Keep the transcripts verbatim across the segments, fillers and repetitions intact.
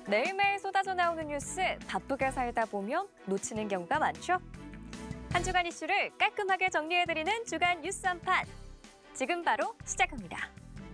매일매일 쏟아져 나오는 뉴스 바쁘게 살다 보면 놓치는 경우가 많죠. 한 주간 이슈를 깔끔하게 정리해드리는 주간 뉴스 한판. 지금 바로 시작합니다.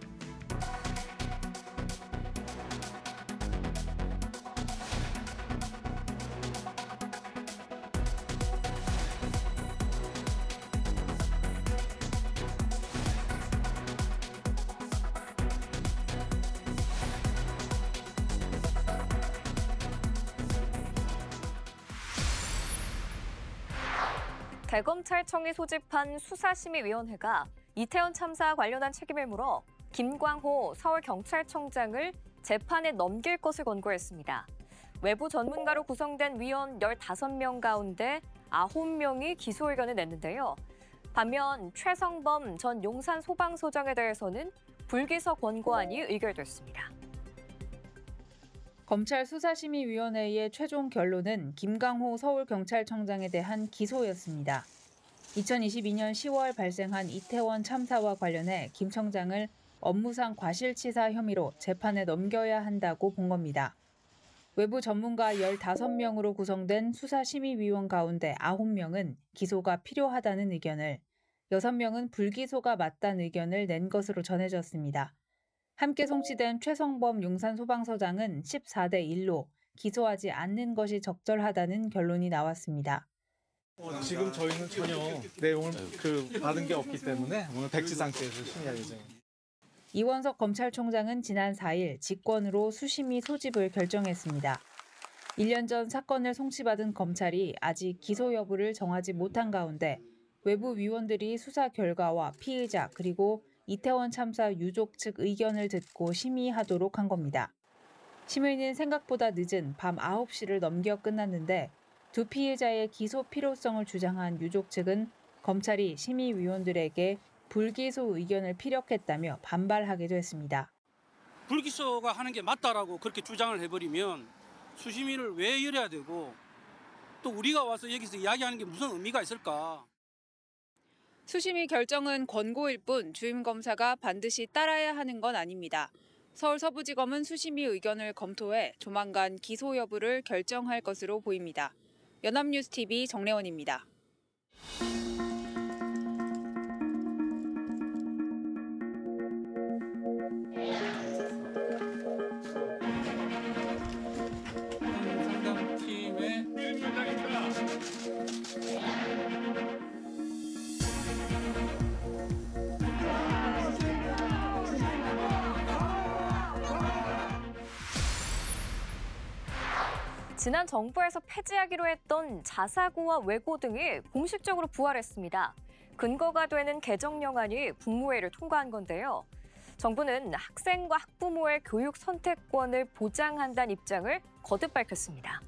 대검찰청이 소집한 수사심의위원회가 이태원 참사 관련한 책임을 물어 김광호 서울경찰청장을 재판에 넘길 것을 권고했습니다. 외부 전문가로 구성된 위원 열다섯 명 가운데 아홉 명이 기소 의견을 냈는데요. 반면 최성범 전 용산소방서장에 대해서는 불기소 권고안이 의결됐습니다. 검찰 수사심의위원회의 최종 결론은 김광호 서울경찰청장에 대한 기소였습니다. 이천이십이 년 시월 발생한 이태원 참사와 관련해 김 청장을 업무상 과실치사 혐의로 재판에 넘겨야 한다고 본 겁니다. 외부 전문가 열다섯 명으로 구성된 수사심의위원 가운데 아홉 명은 기소가 필요하다는 의견을, 여섯 명은 불기소가 맞다는 의견을 낸 것으로 전해졌습니다. 함께 송치된 최성범 용산소방서장은 십사 대 일로 기소하지 않는 것이 적절하다는 결론이 나왔습니다. 어, 지금 저희는 전혀 내용을 그 받은 게 없기 때문에 오늘 백지 상태에서 심의할 예정입니다. 이원석 검찰총장은 지난 사 일 직권으로 수심위 소집을 결정했습니다. 일 년 전 사건을 송치받은 검찰이 아직 기소 여부를 정하지 못한 가운데 외부 위원들이 수사 결과와 피의자 그리고 이태원 참사 유족 측 의견을 듣고 심의하도록 한 겁니다. 심의는 생각보다 늦은 밤 아홉 시를 넘겨 끝났는데 두 피해자의 기소 필요성을 주장한 유족 측은 검찰이 심의위원들에게 불기소 의견을 피력했다며 반발하기도 했습니다. 불기소가 하는 게 맞다라고 그렇게 주장을 해버리면 수심위를 왜 열어야 되고 또 우리가 와서 여기서 이야기하는 게 무슨 의미가 있을까? 수심위 결정은 권고일 뿐 주임 검사가 반드시 따라야 하는 건 아닙니다. 서울 서부지검은 수심위 의견을 검토해 조만간 기소 여부를 결정할 것으로 보입니다. 연합뉴스티비 정래원입니다. 지난 정부에서 폐지하기로 했던 자사고와 외고 등이 공식적으로 부활했습니다. 근거가 되는 개정령안이 국무회의를 통과한 건데요. 정부는 학생과 학부모의 교육 선택권을 보장한다는 입장을 거듭 밝혔습니다.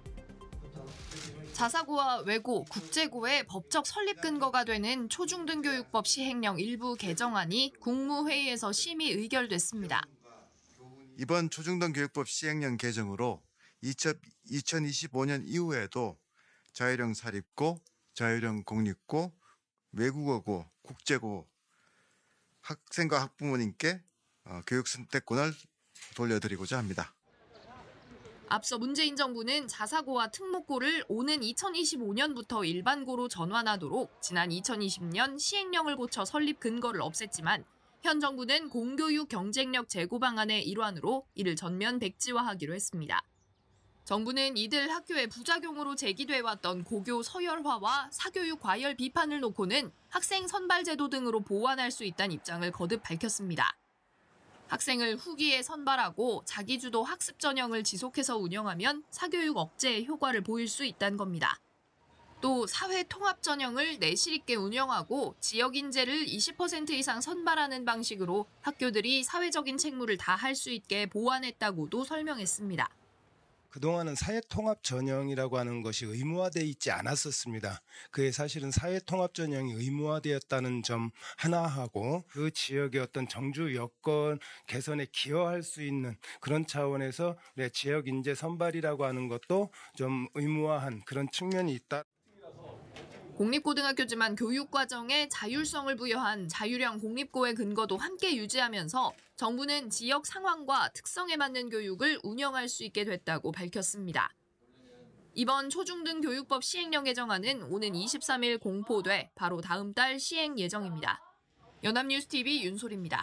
자사고와 외고, 국제고의 법적 설립 근거가 되는 초중등교육법 시행령 일부 개정안이 국무회의에서 심의 의결됐습니다. 이번 초중등교육법 시행령 개정으로 이천이십오 년 이후에도 자율형 사립고, 자율형 공립고, 외국어고, 국제고 학생과 학부모님께 교육 선택권을 돌려드리고자 합니다. 앞서 문재인 정부는 자사고와 특목고를 오는 이천이십오 년부터 일반고로 전환하도록 지난 이천이십 년 시행령을 고쳐 설립 근거를 없앴지만 현 정부는 공교육 경쟁력 제고 방안의 일환으로 이를 전면 백지화하기로 했습니다. 정부는 이들 학교의 부작용으로 제기돼왔던 고교 서열화와 사교육 과열 비판을 놓고는 학생 선발 제도 등으로 보완할 수 있다는 입장을 거듭 밝혔습니다. 학생을 후기에 선발하고 자기주도 학습 전형을 지속해서 운영하면 사교육 억제에 효과를 보일 수 있다는 겁니다. 또 사회 통합 전형을 내실 있게 운영하고 지역 인재를 이십 퍼센트 이상 선발하는 방식으로 학교들이 사회적인 책무를 다할 수 있게 보완했다고도 설명했습니다. 그동안은 사회통합 전형이라고 하는 것이 의무화되어 있지 않았었습니다. 그게 사실은 사회통합 전형이 의무화되었다는 점 하나하고 그 지역의 어떤 정주 여건 개선에 기여할 수 있는 그런 차원에서 지역 인재 선발이라고 하는 것도 좀 의무화한 그런 측면이 있다. 공립고등학교지만 교육과정에 자율성을 부여한 자율형 공립고의 근거도 함께 유지하면서 정부는 지역 상황과 특성에 맞는 교육을 운영할 수 있게 됐다고 밝혔습니다. 이번 초중등 교육법 시행령 개정안은 오는 이십삼 일 공포돼 바로 다음 달 시행 예정입니다. 연합뉴스티비 윤솔입니다.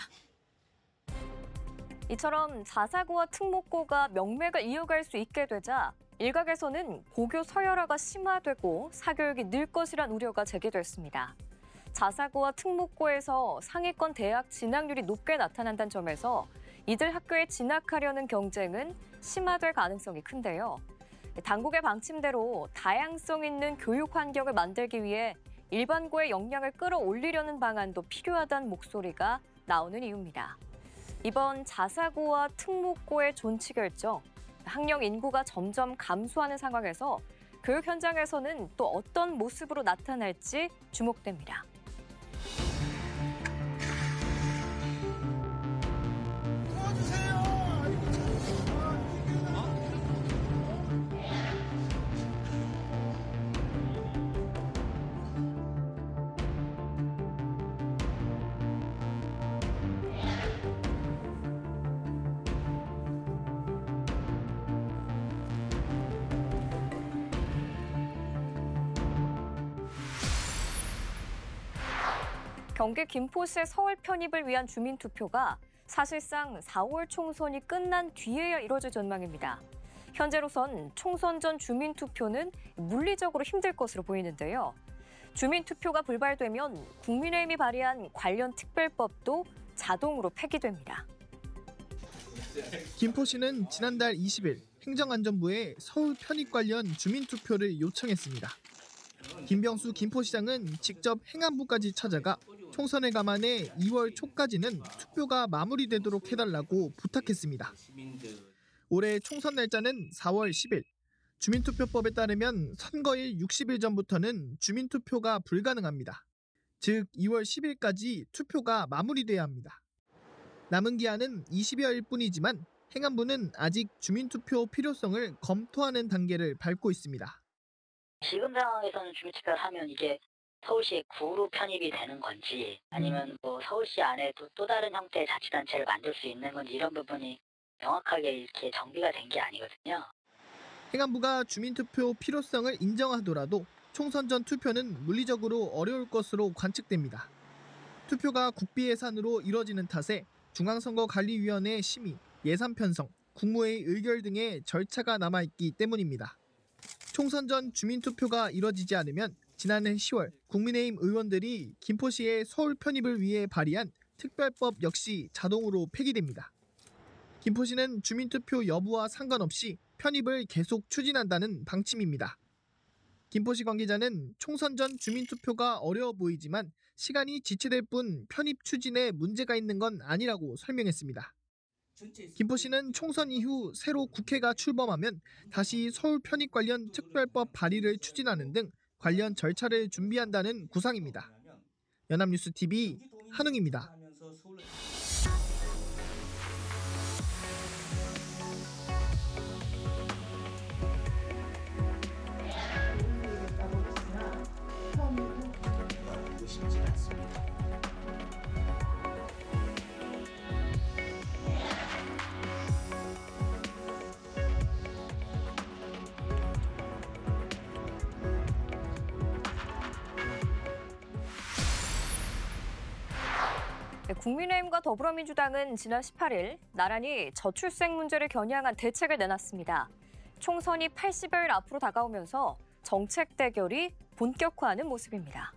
이처럼 자사고와 특목고가 명맥을 이어갈 수 있게 되자 일각에서는 고교 서열화가 심화되고 사교육이 늘 것이란 우려가 제기됐습니다. 자사고와 특목고에서 상위권 대학 진학률이 높게 나타난다는 점에서 이들 학교에 진학하려는 경쟁은 심화될 가능성이 큰데요. 당국의 방침대로 다양성 있는 교육 환경을 만들기 위해 일반고의 역량을 끌어올리려는 방안도 필요하다는 목소리가 나오는 이유입니다. 이번 자사고와 특목고의 존치 결정, 학령 인구가 점점 감소하는 상황에서 교육 현장에서는 또 어떤 모습으로 나타날지 주목됩니다. 경기 김포시의 서울 편입을 위한 주민투표가 사실상 사월 총선이 끝난 뒤에야 이뤄질 전망입니다. 현재로선 총선 전 주민투표는 물리적으로 힘들 것으로 보이는데요. 주민투표가 불발되면 국민의힘이 발의한 관련 특별법도 자동으로 폐기됩니다. 김포시는 지난달 이십 일 행정안전부에 서울 편입 관련 주민투표를 요청했습니다. 김병수 김포시장은 직접 행안부까지 찾아가 총선을 감안해 이월 초까지는 투표가 마무리되도록 해달라고 부탁했습니다. 올해 총선 날짜는 사월 십일. 주민투표법에 따르면 선거일 육십 일 전부터는 주민투표가 불가능합니다. 즉 이월 십일까지 투표가 마무리돼야 합니다. 남은 기한은 이십여일 뿐이지만 행안부는 아직 주민투표 필요성을 검토하는 단계를 밟고 있습니다. 지금 상황에서는 주민투표를 하면 이게 서울시 구로 편입이 되는 건지 아니면 뭐 서울시 안에도 또 다른 형태의 자치단체를 만들 수 있는 건지 이런 부분이 명확하게 이렇게 정비가 된 게 아니거든요. 행안부가 주민투표 필요성을 인정하더라도 총선 전 투표는 물리적으로 어려울 것으로 관측됩니다. 투표가 국비 예산으로 이뤄지는 탓에 중앙선거관리위원회 심의, 예산 편성, 국무회의 의결 등의 절차가 남아있기 때문입니다. 총선 전 주민투표가 이뤄지지 않으면 지난해 시월 국민의힘 의원들이 김포시의 서울 편입을 위해 발의한 특별법 역시 자동으로 폐기됩니다. 김포시는 주민투표 여부와 상관없이 편입을 계속 추진한다는 방침입니다. 김포시 관계자는 총선 전 주민투표가 어려워 보이지만 시간이 지체될 뿐 편입 추진에 문제가 있는 건 아니라고 설명했습니다. 김포시는 총선 이후 새로 국회가 출범하면 다시 서울 편입 관련 특별법 발의를 추진하는 등 관련 절차를 준비한다는 구상입니다. 연합뉴스티비 한웅입니다. 국민의힘과 더불어민주당은 지난 십팔 일 나란히 저출생 문제를 겨냥한 대책을 내놨습니다. 총선이 팔십여일 앞으로 다가오면서 정책 대결이 본격화하는 모습입니다.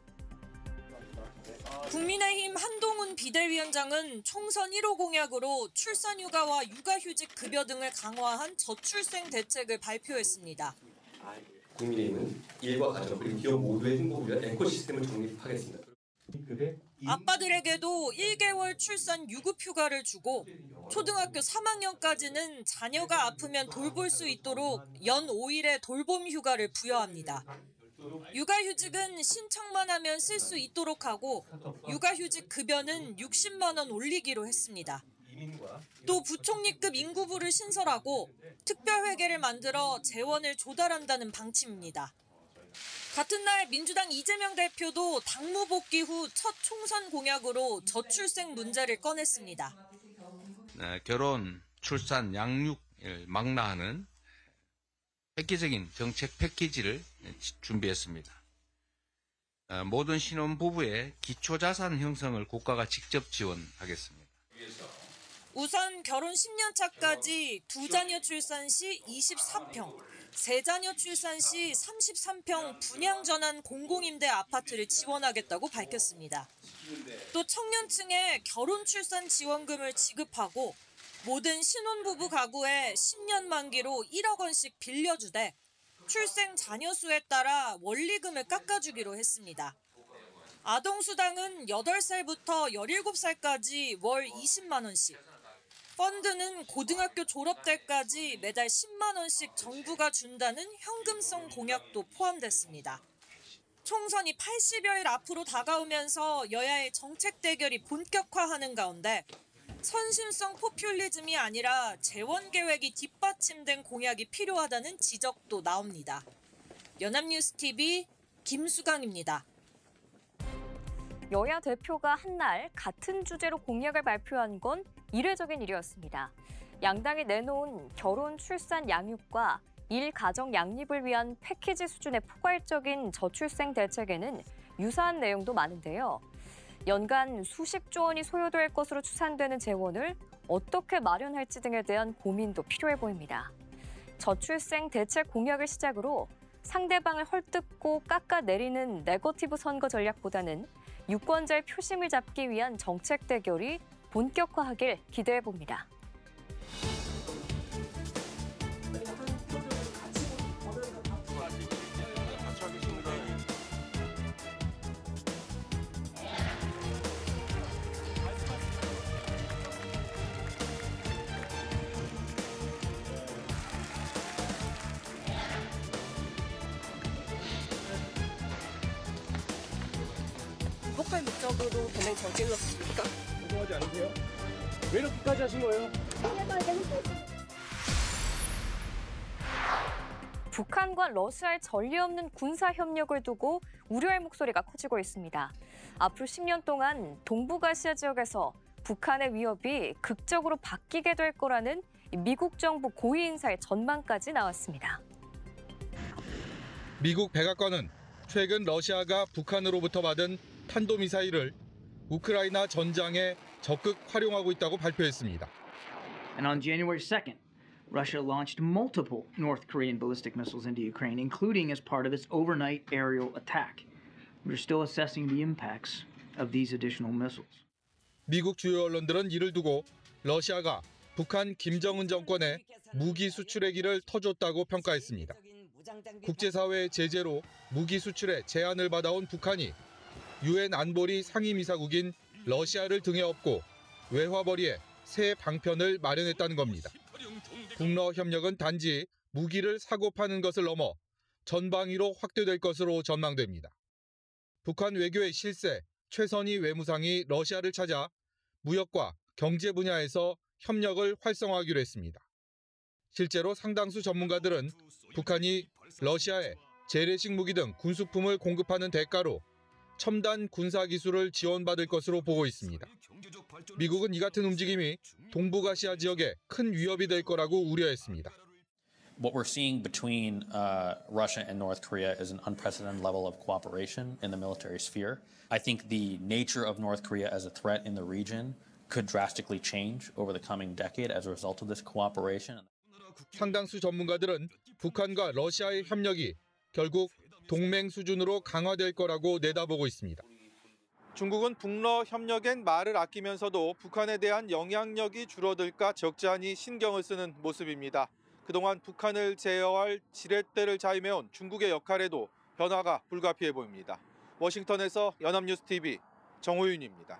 국민의힘 한동훈 비대위원장은 총선 일 호 공약으로 출산휴가와 육아휴직 급여 등을 강화한 저출생 대책을 발표했습니다. 국민의힘은 일과 가정 그리고 기업 모두의 행복을 위한 에코 시스템을 정립하겠습니다. 아빠들에게도 일 개월 출산 유급 휴가를 주고 초등학교 삼 학년까지는 자녀가 아프면 돌볼 수 있도록 연 오 일의 돌봄 휴가를 부여합니다. 육아휴직은 신청만 하면 쓸 수 있도록 하고 육아휴직 급여는 육십만 원 올리기로 했습니다. 또 부총리급 인구부를 신설하고 특별회계를 만들어 재원을 조달한다는 방침입니다. 같은 날 민주당 이재명 대표도 당무 복귀 후 첫 총선 공약으로 저출생 문제를 꺼냈습니다. 네, 결혼, 출산, 양육을 망라하는 획기적인 정책 패키지를 준비했습니다. 모든 신혼부부의 기초자산 형성을 국가가 직접 지원하겠습니다. 우선 결혼 십 년 차까지 두 자녀 출산 시 이십사 평, 세 자녀 출산 시 삼십삼 평 분양 전환 공공임대 아파트를 지원하겠다고 밝혔습니다. 또 청년층에 결혼 출산 지원금을 지급하고 모든 신혼부부 가구에 십 년 만기로 일억 원씩 빌려주되 출생 자녀 수에 따라 원리금을 깎아주기로 했습니다. 아동수당은 여덟 살부터 열일곱 살까지 월 이십만 원씩, 펀드는 고등학교 졸업 때까지 매달 십만 원씩 정부가 준다는 현금성 공약도 포함됐습니다. 총선이 팔십여일 앞으로 다가오면서 여야의 정책 대결이 본격화하는 가운데 선심성 포퓰리즘이 아니라 재원 계획이 뒷받침된 공약이 필요하다는 지적도 나옵니다. 연합뉴스티비 김수강입니다. 여야 대표가 한날 같은 주제로 공약을 발표한 건 이례적인 일이었습니다. 양당이 내놓은 결혼, 출산, 양육과 일 가정 양립을 위한 패키지 수준의 포괄적인 저출생 대책에는 유사한 내용도 많은데요. 연간 수십조 원이 소요될 것으로 추산되는 재원을 어떻게 마련할지 등에 대한 고민도 필요해 보입니다. 저출생 대책 공약을 시작으로 상대방을 헐뜯고 깎아내리는 네거티브 선거 전략보다는 유권자의 표심을 잡기 위한 정책 대결이 본격화하길 기대해 봅니다. 행복할 목적으로 변행 정책이었습니까? 궁금하지 않으세요? 왜 이렇게까지 하신 거예요? 북한과 러시아의 전례 없는 군사 협력을 두고 우려의 목소리가 커지고 있습니다. 앞으로 십 년 동안 동북아시아 지역에서 북한의 위협이 극적으로 바뀌게 될 거라는 미국 정부 고위 인사의 전망까지 나왔습니다. 미국 백악관은 최근 러시아가 북한으로부터 받은 탄도미사일을 우크라이나 전장에 적극 활용하고 있다고 발표했습니다. And on January second, Russia launched multiple North Korean ballistic missiles into Ukraine, including as part of its overnight aerial attack. We're still assessing the impacts of these additional missiles. 미국 주요 언론들은 이를 두고 러시아가 북한 김정은 정권에 무기 수출의 길을 터줬다고 평가했습니다. 국제사회의 제재로 무기 수출에 제한을 받아온 북한이 유엔 안보리 상임이사국인 러시아를 등에 업고 외화벌이에 새 방편을 마련했다는 겁니다. 북러 협력은 단지 무기를 사고 파는 것을 넘어 전방위로 확대될 것으로 전망됩니다. 북한 외교의 실세 최선희 외무상이 러시아를 찾아 무역과 경제 분야에서 협력을 활성화하기로 했습니다. 실제로 상당수 전문가들은 북한이 러시아에 재래식 무기 등 군수품을 공급하는 대가로 첨단 군사기술을 지원받을 것으로 보고 있습니다. 미국은 이 같은 움직임이 동북아시아 지역에 큰 위협이 될 거라고 우려했습니다. What we're seeing between uh, Russia and North Korea is an unprecedented level of cooperation in the military sphere. I think the nature of North Korea as a threat in the region could drastically change over the coming decade as a result of this cooperation. 상당수 전문가들은 북한과 러시아의 협력이 결국 동맹 수준으로 강화될 거라고 내다보고 있습니다. 중국은 북러 협력엔 말을 아끼면서도 북한에 대한 영향력이 줄어들까 적잖이 신경을 쓰는 모습입니다. 그동안 북한을 제어할 지렛대를 자임해온 중국의 역할에도 변화가 불가피해 보입니다. 워싱턴에서 연합뉴스티비 정호윤입니다.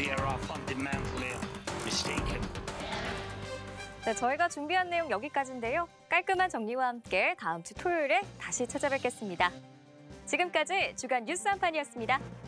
here are fundamentally mistaken. 네, 저희가 준비한 내용 여기까지인데요. 깔끔한 정리와 함께 다음 주 토요일에 다시 찾아뵙겠습니다. 지금까지 주간 뉴스 한판이었습니다.